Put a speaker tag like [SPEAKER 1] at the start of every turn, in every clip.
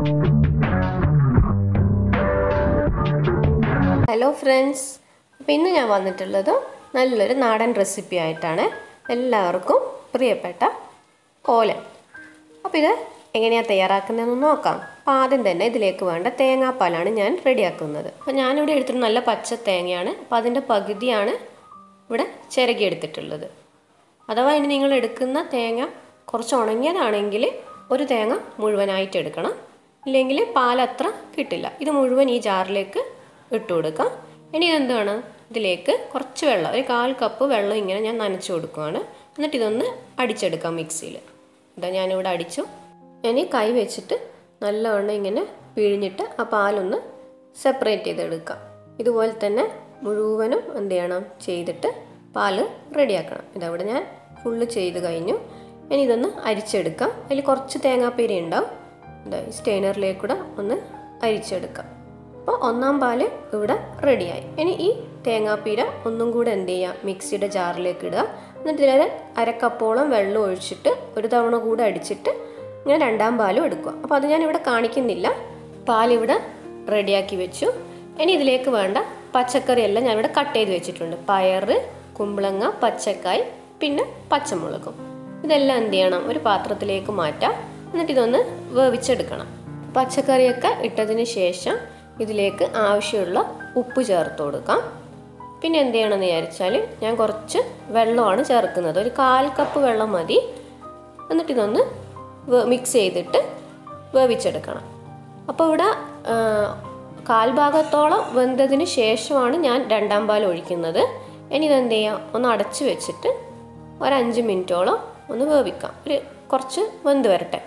[SPEAKER 1] Hello friends, അപ്പോൾ ഇന്ന് ഞാൻ വന്നിട്ടുള്ളത് നല്ലൊരു നാടൻ റെസിപ്പി ആയിട്ടാണ്. എല്ലാവർക്കും പ്രിയപ്പെട്ട ഓലൻ. അപ്പോൾ ഇത് എങ്ങനെയാണ് തയ്യാറാക്കുന്നതെന്ന് നോക്കാം. അപ്പോൾ ആദ്യം തന്നെ ഇതിലേക്ക് വേണ്ട തേങ്ങാപ്പാലാണ് ഞാൻ റെഡിയാക്കുന്നത്. അപ്പോൾ ഞാനിവിടെ എടുത്തിട്ട് നല്ല പച്ച തേങ്ങയാണ്. അപ്പോൾ അതിൻ്റെ പകുതിയാണ് ഇവിടെ ചിരകിയെടുത്തിട്ടുള്ളത്. അഥവാ ഇനി നിങ്ങൾ എടുക്കുന്ന തേങ്ങ കുറച്ച് ഉണങ്ങിയതാണെങ്കിൽ ഒരു തേങ്ങ മുഴുവനായിട്ട് എടുക്കണം, ഇല്ലെങ്കിൽ പാലത്ര കിട്ടില്ല. ഇത് മുഴുവൻ ഈ ജാറിലേക്ക് ഇട്ട് കൊടുക്കാം. ഇനി ഇതെന്താണ്, ഇതിലേക്ക് കുറച്ച് വെള്ളം, ഒരു 1/4 കപ്പ് വെള്ളം ഇങ്ങനെ ഞാൻ നനച്ച് കൊടുക്കുകയാണ്. എന്നിട്ട് ഇതൊന്ന് അടിച്ചെടുക്കാം മിക്സിയിൽ. ഇതാ ഞാനിവിടെ അടിച്ചു. ഇനി കൈ വെച്ചിട്ട് നല്ലവണ്ണം ഇങ്ങനെ പിഴിഞ്ഞിട്ട് ആ പാലൊന്ന് സെപ്പറേറ്റ് ചെയ്തെടുക്കാം. ഇതുപോലെ തന്നെ മുഴുവനും എന്ത് ചെയ്യണം, ചെയ്തിട്ട് പാല് റെഡിയാക്കണം. ഇതവിടെ ഞാൻ ഫുള്ള് ചെയ്ത് കഴിഞ്ഞു. ഇനി ഇതൊന്ന് അരിച്ചെടുക്കാം. അതിൽ കുറച്ച് തേങ്ങാപ്പീര ഉണ്ടാവും. ഇതാ ഈ സ്റ്റെയിനറിലേക്കൂടെ ഒന്ന് അരിച്ചെടുക്കാം. അപ്പോൾ ഒന്നാം പാല് ഇവിടെ റെഡിയായി. ഇനി ഈ തേങ്ങാപ്പീര ഒന്നും കൂടെ എന്ത് ചെയ്യുക, മിക്സിയുടെ ജാറിലേക്ക് ഇടുക. എന്നിട്ട് ഇതിൽ 1/2 കപ്പോളം വെള്ളം ഒഴിച്ചിട്ട് ഒരു തവണ കൂടെ അടിച്ചിട്ട് ഇങ്ങനെ രണ്ടാം പാലും എടുക്കുക. അപ്പോൾ അത് ഞാനിവിടെ കാണിക്കുന്നില്ല. പാലിവിടെ റെഡിയാക്കി വെച്ചു. ഇനി ഇതിലേക്ക് വേണ്ട പച്ചക്കറിയെല്ലാം ഞാനിവിടെ കട്ട് ചെയ്ത് വെച്ചിട്ടുണ്ട്. പയർ, കുമ്പളങ്ങ, പച്ചക്കായ്, പിന്നെ പച്ചമുളകും. ഇതെല്ലാം എന്ത് ചെയ്യണം, ഒരു പാത്രത്തിലേക്ക് മാറ്റാം. എന്നിട്ട് ഇതൊന്ന് വേവിച്ചെടുക്കണം. പച്ചക്കറിയൊക്കെ ഇട്ടതിന് ശേഷം ഇതിലേക്ക് ആവശ്യമുള്ള ഉപ്പ് ചേർത്ത് കൊടുക്കാം. പിന്നെ എന്ത് ചെയ്യണമെന്ന് വിചാരിച്ചാൽ ഞാൻ കുറച്ച് വെള്ളമാണ് ചേർക്കുന്നത്. ഒരു 1/4 കപ്പ് വെള്ളം മതി. എന്നിട്ട് ഇതൊന്ന് മിക്സ് ചെയ്തിട്ട് വേവിച്ചെടുക്കണം. അപ്പോൾ ഇവിടെ 1/4 ഭാഗത്തോളം വെന്തതിന് ശേഷമാണ് ഞാൻ രണ്ടാം പാൽ ഒഴിക്കുന്നത്. ഇനി ഇതെന്ത് ചെയ്യാം, ഒന്ന് അടച്ച് വെച്ചിട്ട് ഒരു 5 മിനിറ്റോളം ഒന്ന് വേവിക്കാം. കുറച്ച് വെന്ത് വരട്ടെ.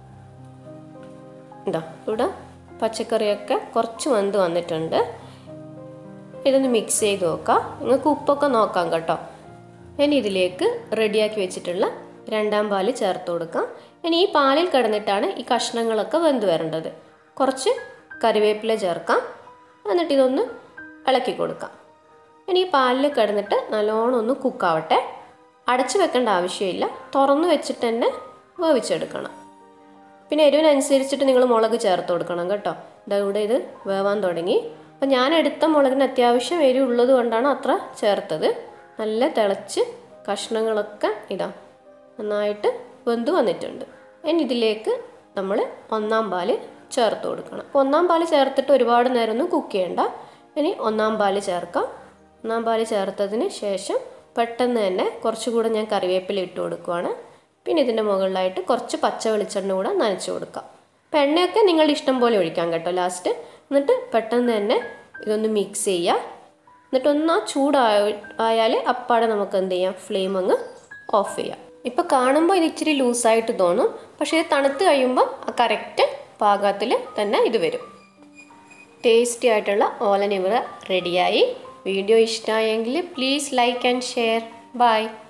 [SPEAKER 1] എന്താ ഇവിടെ പച്ചക്കറിയൊക്കെ കുറച്ച് വെന്ത് വന്നിട്ടുണ്ട്. ഇതൊന്ന് മിക്സ് ചെയ്ത് നോക്കാം. നിങ്ങൾക്ക് ഉപ്പൊക്കെ നോക്കാം കേട്ടോ. ഇനി ഇതിലേക്ക് റെഡിയാക്കി വെച്ചിട്ടുള്ള രണ്ടാം പാല് ചേർത്ത് കൊടുക്കാം. ഇനി ഈ പാലിൽ കിടന്നിട്ടാണ് ഈ കഷ്ണങ്ങളൊക്കെ വെന്ത് വരേണ്ടത്. കുറച്ച് കറിവേപ്പില ചേർക്കാം. എന്നിട്ട് ഇതൊന്ന് ഇളക്കി കൊടുക്കാം. ഇനി ഈ പാലിൽ കിടന്നിട്ട് നല്ലോണം ഒന്ന് കുക്കാവട്ടെ. അടച്ചു വെക്കേണ്ട ആവശ്യമില്ല, തുറന്ന് വെച്ചിട്ട് തന്നെ വേവിച്ചെടുക്കണം. പിന്നെ എരിവിനനുസരിച്ചിട്ട് നിങ്ങൾ മുളക് ചേർത്ത് കൊടുക്കണം കേട്ടോ. ഇവിടെ ഇത് വേവാൻ തുടങ്ങി. അപ്പം ഞാൻ എടുത്ത മുളകിന് അത്യാവശ്യം എരിവുള്ളത് കൊണ്ടാണ് അത്ര ചേർത്തത്. നല്ല തിളച്ച് കഷ്ണങ്ങളൊക്കെ ഇതാ നന്നായിട്ട് വെന്ത് വന്നിട്ടുണ്ട്. ഇനി ഇതിലേക്ക് നമ്മൾ ഒന്നാം പാല് ചേർത്ത് കൊടുക്കണം. ഒന്നാം പാല് ചേർത്തിട്ട് ഒരുപാട് നേരം ഒന്നും കുക്ക് ചെയ്യണ്ട. ഇനി ഒന്നാം പാല് ചേർക്കാം. ഒന്നാം പാല് ചേർത്തതിന് ശേഷം പെട്ടെന്ന് തന്നെ കുറച്ചുകൂടെ ഞാൻ കറിവേപ്പില ഇട്ട് കൊടുക്കുവാണ്. പിന്നെ ഇതിൻ്റെ മുകളിലായിട്ട് കുറച്ച് പച്ച വെളിച്ചെണ്ണ കൂടെ നനച്ച് കൊടുക്കാം. അപ്പോൾ എണ്ണയൊക്കെ നിങ്ങളുടെ ഇഷ്ടം പോലെ ഒഴിക്കാം കേട്ടോ ലാസ്റ്റ്. എന്നിട്ട് പെട്ടെന്ന് തന്നെ ഇതൊന്ന് മിക്സ് ചെയ്യുക. എന്നിട്ടൊന്ന് ചൂടായാൽ അപ്പാടെ നമുക്ക് എന്ത് ചെയ്യാം, ഫ്ലെയിം അങ്ങ് ഓഫ് ചെയ്യാം. ഇപ്പോൾ കാണുമ്പോൾ ഇത് ഇച്ചിരി ലൂസായിട്ട് തോന്നും, പക്ഷേ ഇത് തണുത്ത് കഴിയുമ്പോൾ ആ കറക്റ്റ് പാകത്തിൽ തന്നെ ഇത് വരും. ടേസ്റ്റി ആയിട്ടുള്ള ഓലൻ ഇവിടെ റെഡിയായി. വീഡിയോ ഇഷ്ടമായെങ്കിൽ please like and share. By.